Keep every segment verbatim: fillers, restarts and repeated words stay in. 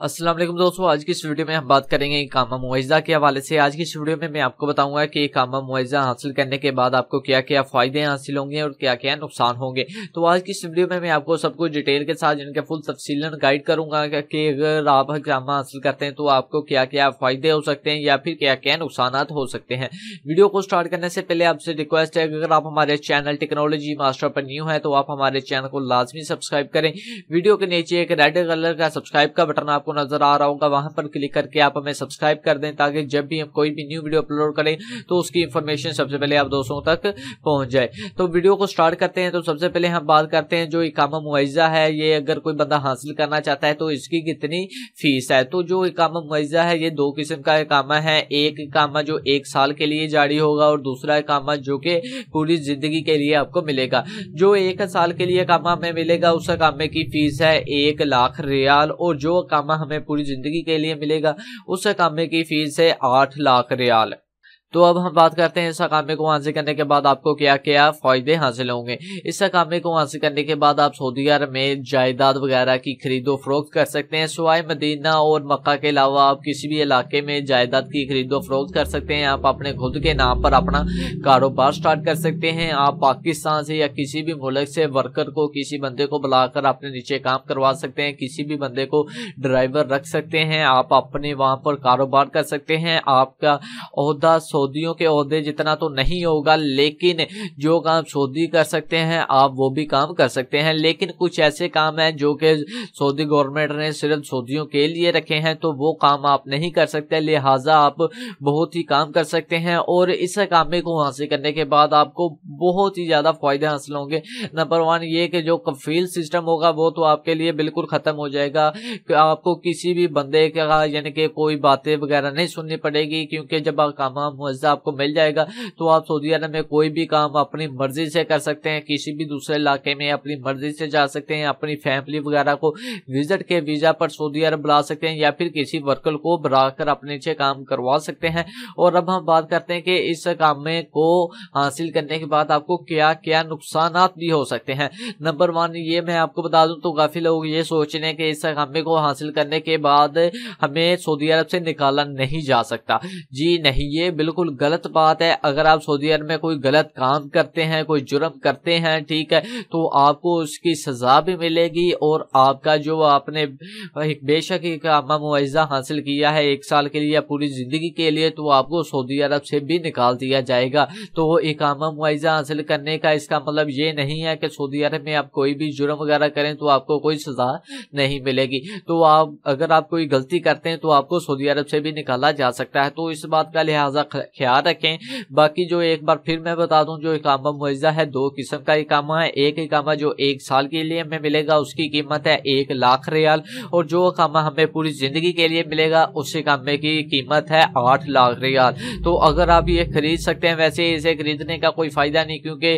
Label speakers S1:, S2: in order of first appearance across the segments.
S1: अस्सलाम वालेकुम दोस्तों, आज की इस वीडियो में हम बात करेंगे इकामा मुआवजा के हवाले से। आज की इस वीडियो में मैं आपको बताऊंगा कि इकामा मुआवजा हासिल करने के बाद आपको क्या क्या फायदे हासिल होंगे और क्या क्या नुकसान होंगे। तो आज की इस वीडियो में मैं आपको सब कुछ डिटेल के साथ जिनके फुल तफसीलन गाइड करूंगा कि अगर आप इकामा हासिल करते हैं तो आपको क्या क्या फायदे हो सकते हैं या फिर क्या क्या नुकसान हो सकते हैं। वीडियो को स्टार्ट करने से पहले आपसे रिक्वेस्ट है, अगर आप हमारे चैनल टेक्नोलॉजी मास्टर पर न्यू है तो आप हमारे चैनल को लाजमी सब्सक्राइब करें। वीडियो के नीचे एक रेड कलर का सब्सक्राइब का बटन आपको नजर आ रहा होगा, वहां पर क्लिक करके आप हमें सब्सक्राइब कर दें ताकि जब भी हम कोई भी न्यू वीडियो अपलोड करें तो उसकी इंफॉर्मेशन सबसे पहले आप दोस्तों तक पहुंच जाए। तो वीडियो को स्टार्ट करते हैं। तो सबसे पहले हम बात करते हैं जो इकामा मुआवजा है, ये अगर कोई बंदा हासिल करना चाहता है तो इसकी कितनी फीस है। तो जो इकामा मुआवजा है ये दो किस्म का इकामा है। एक इकामा जो एक साल के लिए जारी होगा और दूसरा इकामा जो कि पूरी जिंदगी के लिए आपको मिलेगा। जो एक साल के लिए इकामा हमें मिलेगा उस इकामे की फीस है एक लाख रियाल और जो इकामा हमें पूरी जिंदगी के लिए मिलेगा उस इकामे की फीस है आठ लाख रियाल। तो अब हम बात करते हैं इस इकामे को हासिल करने के बाद आपको क्या क्या फायदे हासिल होंगे। इस इकामे को हासिल करने के बाद आप सऊदी अरब में जायदाद वगैरह की खरीदो फरोख्त कर सकते हैं। सिवाय मदीना और मक्का के अलावा आप किसी भी इलाके में जायदाद की खरीदो फरोख्त कर सकते हैं। आप अपने खुद के नाम पर अपना कारोबार स्टार्ट कर सकते हैं। आप पाकिस्तान से या किसी भी मुल्क से वर्कर को, किसी बंदे को बुलाकर अपने नीचे काम करवा सकते हैं। किसी भी बंदे को ड्राइवर रख सकते हैं। आप अपने वहां पर कारोबार कर सकते हैं। आपका ओहदा सऊदियों के ओहदे जितना तो नहीं होगा, लेकिन जो काम सऊदी कर सकते हैं आप वो भी काम कर सकते हैं। लेकिन कुछ ऐसे काम हैं जो कि सऊदी गवर्नमेंट ने सिर्फ सऊदियों के लिए रखे हैं, तो वो काम आप नहीं कर सकते। लिहाजा आप बहुत ही काम कर सकते हैं और इस कामे को हासिल करने के बाद आपको बहुत ही ज्यादा फायदे हासिल होंगे। नंबर वन ये कि जो कफील सिस्टम होगा वो तो आपके लिए बिल्कुल खत्म हो जाएगा। आपको किसी भी बंदे का यानी कि कोई बातें वगैरह नहीं सुननी पड़ेगी, क्योंकि जब इकामा मुआवजा आपको मिल जाएगा तो आप सऊदी अरब में कोई भी काम अपनी मर्जी से कर सकते हैं। किसी भी दूसरे इलाके में अपनी मर्जी से जा सकते हैं। अपनी फैमिली वगैरह को विजिट के वीजा पर सऊदी अरब बुला सकते हैं या फिर किसी वर्कर को बुलाकर अपने नीचे काम करवा सकते हैं। और अब हम बात करते हैं कि इस काम को हासिल करने के बाद आपको क्या क्या नुकसान भी हो सकते हैं। नंबर वन ये मैं आपको बता दूं तो काफी लोग ये सोच रहे हैं कि इस काम को हासिल करने के बाद हमें सऊदी अरब से निकाला नहीं जा सकता। जी नहीं, ये बिल्कुल गलत बात है। अगर आप सऊदी अरब में कोई गलत काम करते हैं, कोई जुर्म करते हैं, ठीक है, तो आपको उसकी सजा भी मिलेगी और आपका जो आपने एक बेशक इकामा मुआवजा हासिल किया है एक साल के लिए या पूरी जिंदगी के लिए, तो आपको सऊदी अरब से भी निकाल दिया जाएगा। तो इकामा मुआवजा हासिल करने का इसका मतलब ये नहीं है कि सऊदी अरब में आप कोई भी जुर्म वगैरह करें तो आपको कोई सजा नहीं मिलेगी। तो आप अगर आप कोई गलती करते हैं तो आपको सऊदी अरब से भी निकाला जा सकता है। तो इस बात का लिहाजा ख्याल रखें। बाकी जो एक बार फिर मैं बता दूं, जो इकामा मुआवजा है दो किस्म का इकामा है। एक इकामा जो एक साल के लिए हमें मिलेगा उसकी कीमत है एक लाख रियाल और जो इकामा हमें पूरी जिंदगी के लिए मिलेगा उस इकामे की कीमत है आठ लाख रियाल। तो अगर आप ये खरीद सकते हैं, वैसे इसे खरीदने का कोई फायदा नहीं क्योंकि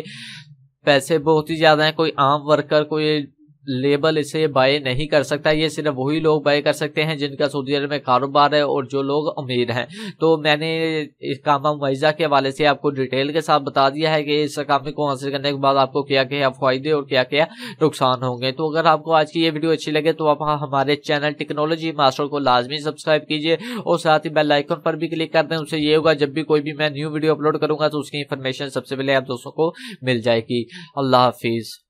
S1: पैसे बहुत ही ज्यादा हैं। कोई आम वर्कर, कोई लेबल इसे बाय नहीं कर सकता। ये सिर्फ वही लोग बाय कर सकते हैं जिनका सऊदी अरब में कारोबार है और जो लोग अमीर हैं। तो मैंने इकामा मुआवजा के हवाले से आपको डिटेल के साथ बता दिया है कि इस इकामे को हासिल करने के बाद आपको क्या क्या फायदे और क्या क्या नुकसान होंगे। तो अगर आपको आज की ये वीडियो अच्छी लगे तो आप हमारे चैनल टेक्नोलॉजी मास्टर को लाजमी सब्सक्राइब कीजिए और साथ ही बेल आइकन पर भी क्लिक कर दें। उससे ये होगा जब भी कोई भी मैं न्यू वीडियो अपलोड करूंगा तो उसकी इंफॉर्मेशन सबसे पहले आप दोस्तों को मिल जाएगी। अल्लाह हाफिज।